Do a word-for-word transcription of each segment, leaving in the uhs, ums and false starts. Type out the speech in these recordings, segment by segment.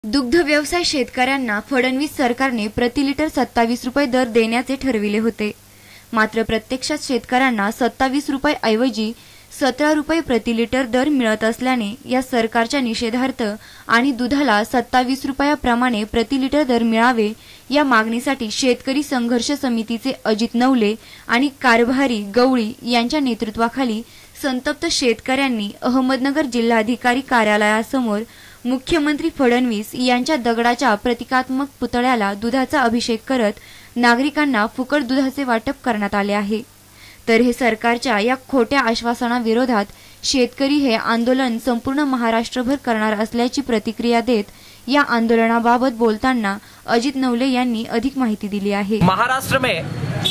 दुग्ध व्यवसाय शेतकऱ्यांना फडणवीस सरकारने प्रति लिटर सत्तावीस रुपये दर देण्याचे ठरविले होते। मात्र प्रत्यक्षात शेतकऱ्यांना सत्तावीस रुपये ऐवजी सतरा रुपये प्रति लिटर दर मिळत असल्याने या सरकारच्या निषेधार्थ आणि दुधाला सत्तावीस रुपयाप्रमाणे प्रति लिटर दर मिळावे या मागणीसाठी शेतकरी संघर्ष समितीचे अजित नवले आणि कारभारी गवळी यांच्या नेतृत्वाखाली संतप्त शेतकऱ्यांनी अहमदनगर जिल्हाधिकारी कार्यालयासमोर मुख्यमंत्री फडणवीस यांच्या दगडाच्या प्रतिकात्मक पुतळ्याला दुधाचा अभिषेक करत नागरिकांना फुकट दुधाचे वाटप करण्यात आले आहे। तर हे सरकारच्या या खोट्या आश्वासनाविरोधात शेतकरी हे आंदोलन संपूर्ण महाराष्ट्रभर करणार असल्याची प्रतिक्रिया देत या आंदोलनाबाबत बोलताना अजित नवले यांनी अधिक माहिती दिली आहे। महाराष्ट्र में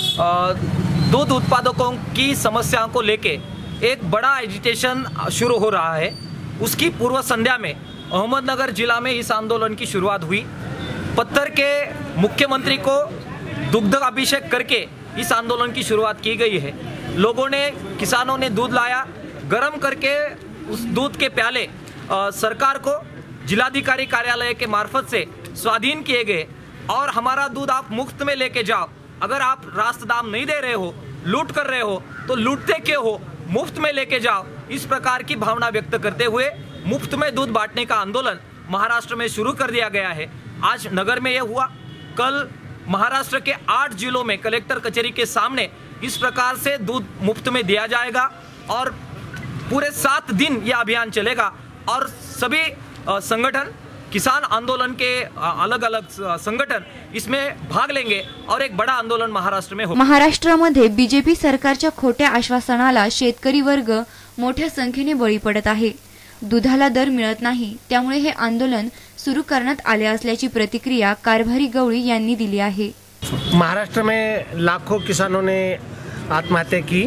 दूध उत्पादकों की समस्याओं को लेके एक बड़ा एजिटेशन शुरू हो रहा है। उसकी पूर्व संध्या में अहमदनगर जिला में इस आंदोलन की शुरुआत हुई। पत्थर के मुख्यमंत्री को दुग्ध अभिषेक करके इस आंदोलन की शुरुआत की गई है। लोगों ने, किसानों ने दूध लाया, गर्म करके उस दूध के प्याले आ, सरकार को जिलाधिकारी कार्यालय के मार्फत से स्वाधीन किए गए और हमारा दूध आप मुफ्त में लेके जाओ। अगर आप रास्त दाम नहीं दे रहे हो, लूट कर रहे हो, तो लूटते क्यों हो, मुफ्त में लेके जाओ। इस प्रकार की भावना व्यक्त करते हुए मुफ्त में दूध बांटने का आंदोलन महाराष्ट्र में शुरू कर दिया गया है। आज नगर में यह हुआ, कल महाराष्ट्र के आठ जिलों में कलेक्टर कचहरी के सामने इस प्रकार से दूध मुफ्त में दिया जाएगा और पूरे सात दिन यह अभियान चलेगा और सभी संगठन, किसान आंदोलन के अलग अलग संगठन इसमें भाग लेंगे और एक बड़ा आंदोलन महाराष्ट्र में हो। महाराष्ट्रामध्ये बीजेपी सरकारच्या खोट्या आश्वासनाला शेतकरी वर्ग मोठ्या संख्येने बळी पडत आहे। दुधाला दर मिळत नाही, त्यामुळे हे आंदोलन सुरू करण्यात आले असल्याची प्रतिक्रिया कारभारी गवळी यांनी दिली आहे। महाराष्ट्र में लाखों किसानों ने आत्महत्या की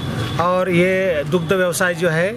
और ये दुग्ध व्यवसाय जो है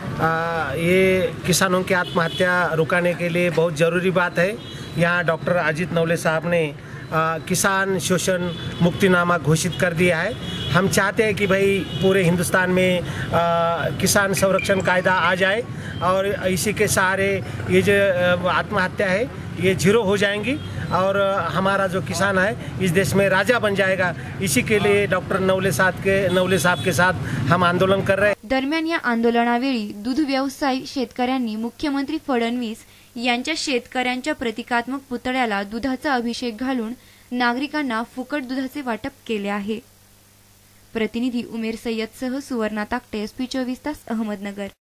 आ, ये किसानों की आत्महत्या रुकाने के लिए बहुत ज़रूरी बात है। यहाँ डॉक्टर अजित नवले साहब ने आ, किसान शोषण मुक्तिनामा घोषित कर दिया है। हम चाहते हैं कि भाई पूरे हिंदुस्तान में आ, किसान संरक्षण कायदा आ जाए और इसी के सहारे ये जो आत्महत्या है ये जीरो हो जाएंगी और हमारा जो किसान है इस देश में राजा बन जाएगा। इसी के लिए डॉक्टर नवले साहब के नवले साहब के साथ हम आंदोलन कर रहे हैं। दरम्यान या आंदोलनावेळी दूध व्यवसाय शेतकऱ्यांनी मुख्यमंत्री फडणवीस यांच्या शेतकऱ्यांच्या प्रतिकात्मक पुतळ्याला दुधाचा अभिषेक घालून नागरिकांना फुकट दुधाचे वाटप केले आहे। प्रतिनिधी उमेर सय्यदसह सुवर्णा ताकटे, एस पी चोवीस तास, अहमदनगर।